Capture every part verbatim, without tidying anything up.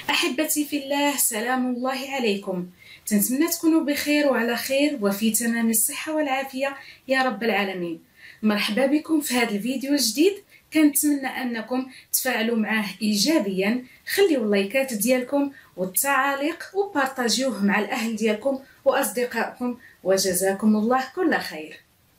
أحبتي في الله، سلام الله عليكم. تنتمنى تكونوا بخير وعلى خير وفي تمام الصحة والعافية يا رب العالمين. مرحبا بكم في هذا الفيديو الجديد. كنتمنى أنكم تفاعلوا معاه إيجابيا، خليوا اللايكات ديالكم والتعاليق وبارطاجيوه مع الأهل ديالكم وأصدقائكم، وجزاكم الله كل خير.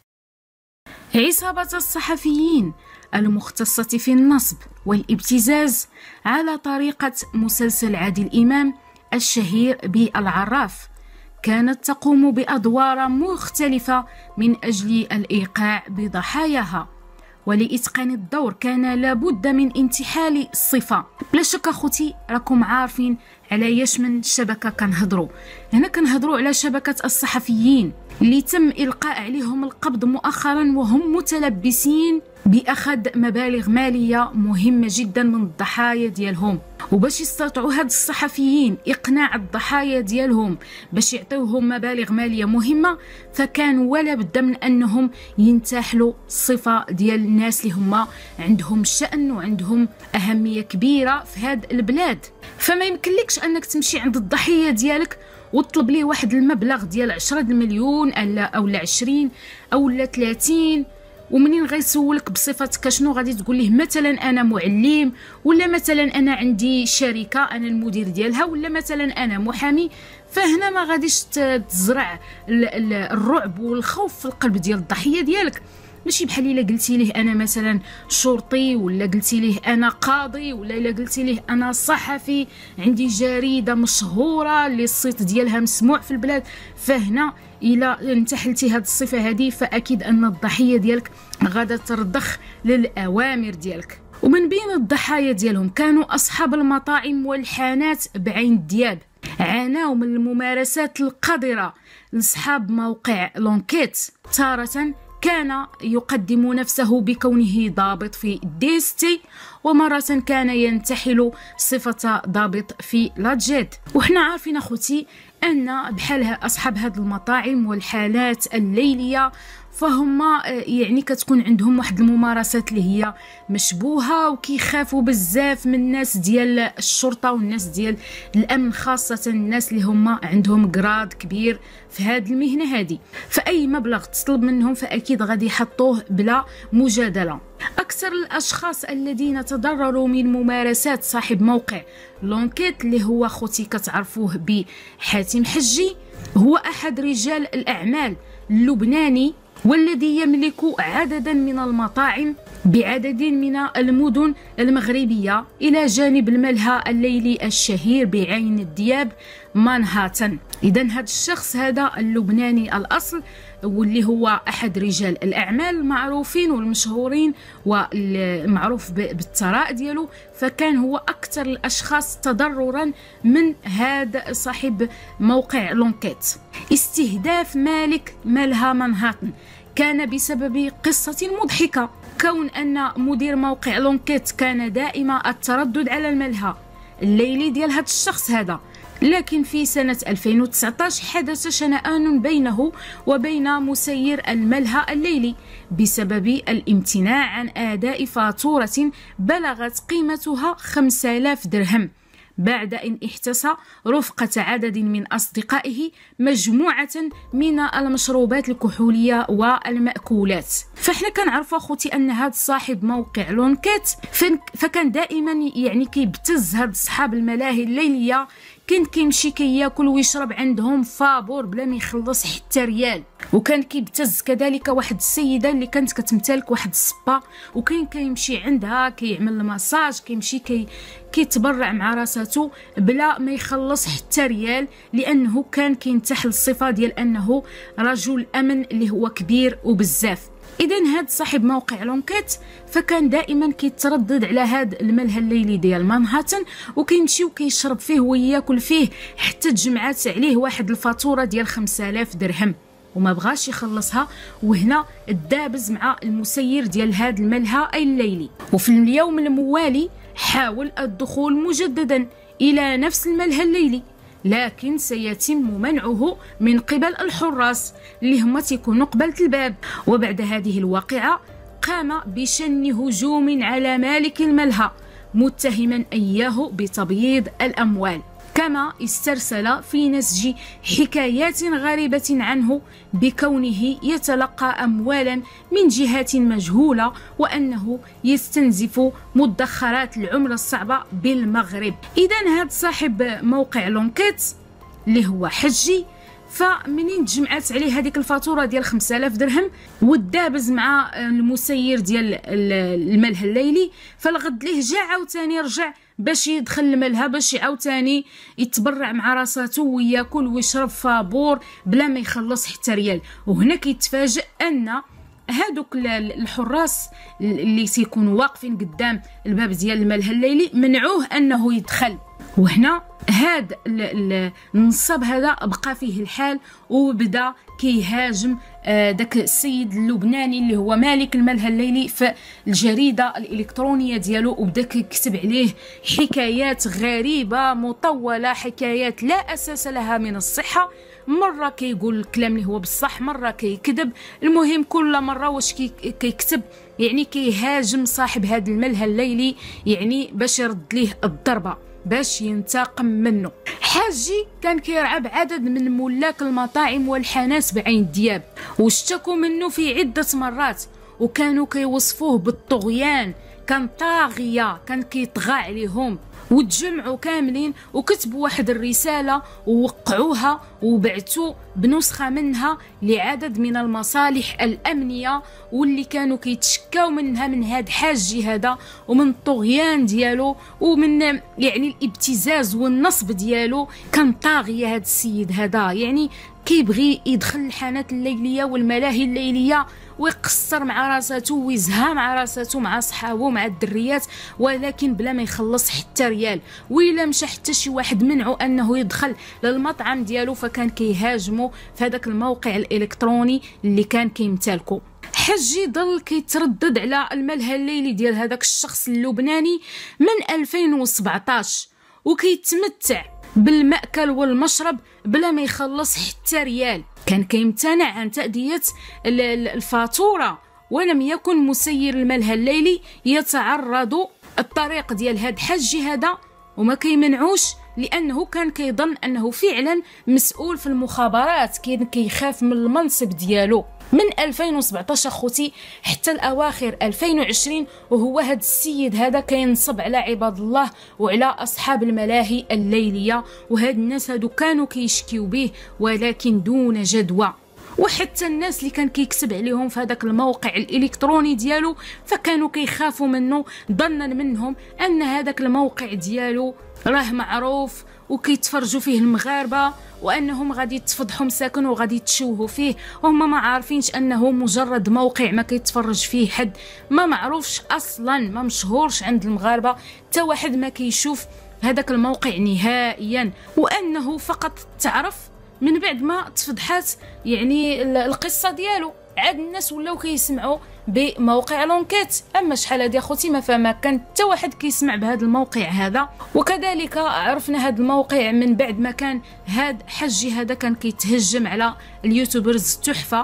عصابة الصحفيين المختصة في النصب والابتزاز على طريقة مسلسل عادل إمام الشهير بالعراف كانت تقوم بأدوار مختلفة من أجل الإيقاع بضحاياها، ولإتقان الدور كان لابد من انتحال الصفة. بلا شك أخوتي راكم عارفين على ياش من شبكة كنهضروا. هنا كنهضروا على شبكة الصحفيين اللي تم إلقاء عليهم القبض مؤخرا، وهم متلبسين بأخذ مبالغ مالية مهمة جدا من الضحايا ديالهم. وباش يستطيعوا هاد الصحفيين إقناع الضحايا ديالهم باش يعطيوهم مبالغ مالية مهمة، فكان ولا بد من أنهم ينتحلوا الصفة ديال الناس اللي هما عندهم شأن وعندهم أهمية كبيرة في هاد البلاد. فما يمكنلكش أنك تمشي عند الضحية ديالك وتطلب ليه واحد المبلغ ديال عشرة المليون أو لا عشرين أو لا ثلاثين، ومنين غيسولك بصفتك شنو غادي تقول ليه؟ مثلا انا معلم، ولا مثلا انا عندي شركه انا المدير ديالها، ولا مثلا انا محامي. فهنا ما غاديش تزرع الرعب والخوف في القلب ديال الضحيه ديالك. ماشي بحال الا قلتي ليه انا مثلا شرطي، ولا قلتي ليه انا قاضي، ولا الا قلتي ليه انا صحفي عندي جريده مشهوره اللي الصيت ديالها مسموع في البلاد. فهنا الا انتحلتي هاد الصفه هذه فاكيد ان الضحيه ديالك غادا ترضخ للاوامر ديالك. ومن بين الضحايا ديالهم كانوا اصحاب المطاعم والحانات بعين الدياب، عاناوا من الممارسات القذره لاصحاب موقع لونكيت. تاره كان يقدم نفسه بكونه ضابط في ديستي، ومرة كان ينتحل صفة ضابط في لاجيد. وحنا عارفين اخوتي ان بحال اصحاب هاد المطاعم والحالات الليليه فهم يعني كتكون عندهم واحد الممارسات اللي هي مشبوهه، وكيخافوا بزاف من الناس ديال الشرطه والناس ديال الامن، خاصه الناس اللي هما عندهم قراد كبير في هاد المهنه هادي. فاي مبلغ تطلب منهم فاكيد غادي يحطوه بلا مجادله. اكثر الاشخاص الذين تضرروا من ممارسات صاحب موقع لونكيت اللي هو خوتي كتعرفوه بحاتم حجي، هو احد رجال الاعمال اللبناني، والذي يملك عددا من المطاعم بعدد من المدن المغربية إلى جانب الملهى الليلي الشهير بعين الدياب مانهاتن. إذن هذا الشخص هذا اللبناني الأصل، واللي هو أحد رجال الأعمال المعروفين والمشهورين والمعروف بالثراء ديالو، فكان هو أكثر الأشخاص تضررا من هذا صاحب موقع لونكيت. استهداف مالك ملهى مانهاتن كان بسبب قصة مضحكة، كون أن مدير موقع لونكيت كان دائما التردد على الملهى الليلي ديال هذا الشخص هذا. لكن في سنة ألفين وتسعة عشر حدث شنآن بينه وبين مسير الملهى الليلي بسبب الامتناع عن أداء فاتورة بلغت قيمتها خمسة آلاف درهم، بعد أن احتسى رفقة عدد من أصدقائه مجموعة من المشروبات الكحولية والمأكولات. فاحنا كنعرفوا اخوتي ان هذا صاحب موقع لونكيت فكان دائما يعني كيبتز هاد صحاب الملاهي الليليه، كان كيمشي كياكل ويشرب عندهم فابور بلا ما يخلص حتى ريال. وكان كيبتز كذلك واحد السيده اللي كانت كتمتلك واحد السبا، وكان كيمشي عندها كيعمل المساج، كيمشي كي كيتبرع مع راساتو بلا ما يخلص حتى ريال، لانه كان كينتحل الصفه ديال انه رجل امن اللي هو كبير وبزاف. اذا هاد صاحب موقع لونكيت فكان دائما كيتردد على هاد الملهى الليلي ديال مانهاتن، وكيمشي وكيشرب فيه وياكل فيه حتى تجمعات عليه واحد الفاتوره ديال خمسة آلاف درهم وما بغاش يخلصها. وهنا الدابز مع المسير ديال هاد الملهى الليلي، وفي اليوم الموالي حاول الدخول مجددا الى نفس الملهى الليلي، لكن سيتم منعه من قبل الحراس اللي هما تيكونوا قبالة الباب. وبعد هذه الواقعة قام بشن هجوم على مالك الملهى متهما إياه بتبييض الأموال. كما استرسل في نسج حكايات غريبة عنه بكونه يتلقى أموالا من جهات مجهولة، وأنه يستنزف مدخرات العملة الصعبة بالمغرب. إذن هذا صاحب موقع لونكيت اللي هو حجي، فمنين تجمعات عليه هذيك الفاتوره ديال خمسة آلاف درهم ودابز مع المسير ديال الملهى الليلي، فالغد ليه جا عاوتاني رجع باش يدخل الملهى باش عاوتاني يتبرع مع راساتو وياكل ويشرب فابور بلا ما يخلص حتى ريال. وهنا كيتفاجئ ان هادوك الحراس اللي سيكونوا واقفين قدام الباب ديال الملهى الليلي منعوه انه يدخل. وهنا هاد النصاب هذا بقى فيه الحال وبدا كيهاجم داك السيد اللبناني اللي هو مالك الملهى الليلي في الجريده الالكترونيه ديالو، وبدا كيكتب عليه حكايات غريبه مطوله، حكايات لا اساس لها من الصحه. مره كيقول الكلام اللي هو بصح، مره كيكذب. المهم كل مره واش كيكتب يعني كيهاجم صاحب هذا الملهى الليلي، يعني باش يرد ليه الضربه، باش ينتقم منه. حاجي كان كيرعى بعدد من ملاك المطاعم والحانات بعين دياب، واشتكوا منه في عدة مرات، وكانوا كيوصفوه بالطغيان، كان طاغية، كان كيطغى عليهم. وتجمعوا كاملين وكتبوا واحد الرسالة ووقعوها وبعثوا بنسخة منها لعدد من المصالح الأمنية، واللي كانوا كيتشكاو منها من هاد حاجي هذا ومن الطغيان ديالو ومن يعني الابتزاز والنصب ديالو. كان طاغية هاد السيد هذا، يعني كيبغي يدخل الحانات الليلية والملاهي الليلية ويقصر مع راساتو ويزها مع راساتو مع صحابو مع الدريات، ولكن بلا ما يخلص حتى ريال. وإلا مشى حتى شي واحد منعو انه يدخل للمطعم ديالو فكان كيهاجمو في هذاك الموقع الالكتروني اللي كان كيمتلكو. حجي ضل كيتردد على الملهى الليلي ديال هذاك الشخص اللبناني من ألفين وسبعطاش، وكيتمتع بالمأكل والمشرب بلا ما يخلص حتى ريال. كان كيمتنع عن تأدية الفاتورة، ولم يكن مسير الملهى الليلي يتعرض الطريق ديال هاد حجي هذا وما كيمنعوش، لأنه كان كيظن أنه فعلا مسؤول في المخابرات، كان كيخاف من المنصب ديالو. من ألفين وسبعطاش اخوتي حتى الاواخر ألفين وعشرين وهو هذا السيد هذا كينصب على عباد الله وعلى اصحاب الملاهي الليليه، وهاد الناس هادو كانوا كيشكيو به ولكن دون جدوى. وحتى الناس اللي كان كيكتب عليهم في هذاك الموقع الالكتروني ديالو فكانوا كيخافوا منه، ظنا منهم ان هذاك الموقع ديالو راه معروف وكيتفرجوا فيه المغاربه، وانهم غادي يتفضحوا مساكن وغادي يتشوهوا فيه، وهما ما عارفينش انه مجرد موقع ما كيتفرج فيه حد، ما معروفش اصلا، ما مشهورش عند المغاربه، حتى واحد ما كيشوف هذاك الموقع نهائيا، وانه فقط تعرف من بعد ما تفضحات يعني القصه ديالو. عاد الناس ولاو كيسمعوا بموقع لونكيت، اما شحال هادي اخوتي ما فما كان حتى واحد كيسمع بهذا الموقع هذا. وكذلك عرفنا هذا الموقع من بعد ما كان هاد حجي هذا كان كيتهجم على اليوتيوبرز التحفه،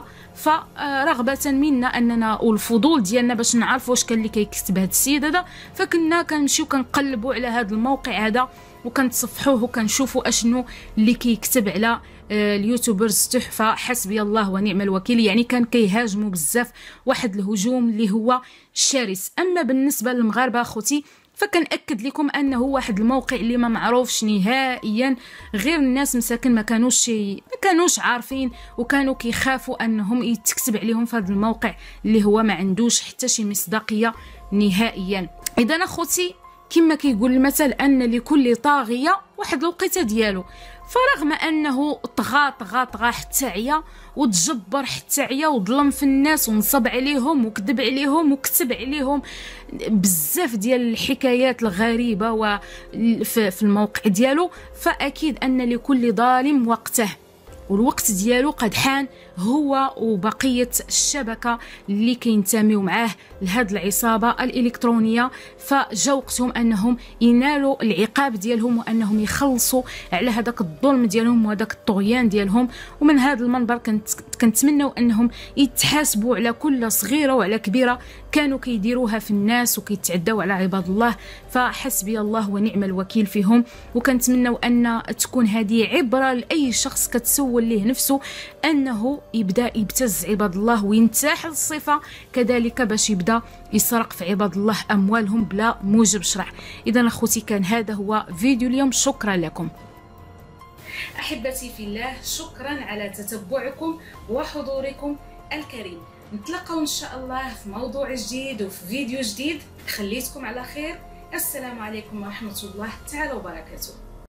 فرغبه منا اننا والفضول ديالنا باش نعرف واش كان اللي كيكتب هذا السيد هذا، فكنا كنمشيو كنقلبوا على هذا الموقع هذا وكنتصفحوه وكنشوفوا اشنو اللي كيكتب على اليوتيوبرز تحفه. حسبي الله ونعم الوكيل، يعني كان كيهاجموا بزاف، واحد الهجوم اللي هو شرس. اما بالنسبه للمغاربه اخوتي فكنأكد لكم انه واحد الموقع اللي ما معروفش نهائيا، غير الناس مساكن ما كانوش ما كانوش عارفين وكانوا كيخافوا انهم يتكتب عليهم في هذا الموقع اللي هو ما عندوش حتى شي مصداقيه نهائيا. اذا اخوتي كما كيقول المثل ان لكل طاغيه واحد الوقيته ديالو، فرغم انه طغى طغى طغى حتى عيا وتجبر حتى عيا وظلم في الناس ونصب عليهم وكذب عليهم وكتب عليهم بزاف ديال الحكايات الغريبه وفي الموقع ديالو، فاكيد ان لكل ظالم وقته. والوقت ديالو قد حان، هو وبقيه الشبكه اللي كينتميو معاه لهاد العصابه الالكترونيه. فجا وقتهم انهم ينالوا العقاب ديالهم وانهم يخلصوا على هذاك الظلم ديالهم وهذاك الطغيان ديالهم. ومن هذا المنبر كنت كنتمنوا انهم يتحاسبوا على كل صغيره وعلى كبيره كانوا كيديروها في الناس وكيتعداو على عباد الله. فحسبي الله ونعم الوكيل فيهم. وكنتمنوا ان تكون هذه عبره لاي شخص كتسول ليه نفسه انه يبدا يبتز عباد الله وينتحل الصفه كذلك باش يبدا يسرق في عباد الله اموالهم بلا موجب شرع. اذا اخوتي كان هذا هو فيديو اليوم، شكرا لكم. احبتي في الله، شكرا على تتبعكم وحضوركم الكريم. نتلاقاو ان شاء الله في موضوع جديد وفي فيديو جديد. خليتكم على خير. السلام عليكم ورحمه الله تعالى وبركاته.